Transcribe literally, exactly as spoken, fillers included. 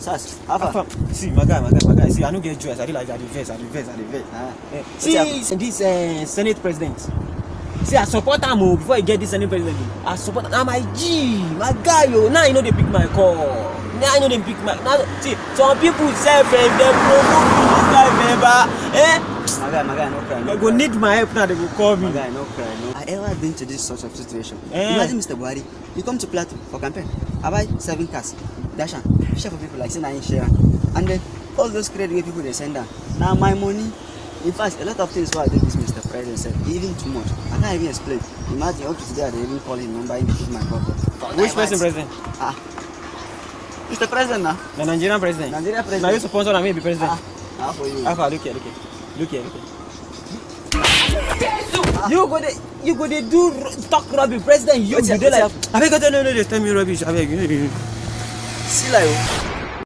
Sas, Alpha. See, my guy, my guy, my guy. See, I don't get joyous. I do like that. I vex, I vex, I vex. Ah. Eh, See, this uh, Senate president. See, I support him oh, before I get this Senate president. I support him. I'm my G, my guy. Yo. Now you know they pick my call. Now I know they pick my. Now, see, some people say, "Friend, they promote me this guy, remember?" Eh? My guy, my guy, no cry. No I go cry. need my help now. They will call me. My guy, no cry. No. I ever been to this sort of situation. Eh. Imagine Mister Buhari. You come to Plateau for campaign. I buy seven cars. Dash and share for people like say nine share. And then all those credit people they send down. Now my money. In fact, a lot of things why I did this Mister President said, even too much. I can't even explain. Imagine up to today they even call his number and pick my call. Which person president? Ah. Mister President now. The Nigerian president. Nigeria president. Now you sponsor and me be president. Ah. Ah for you. Alpha, look here, look here. Look here, look here. You go there, you go there do talk rubbish, president. You What's go your- there what's like. I beg you, no, no, no, tell me rubbish. I beg you. See like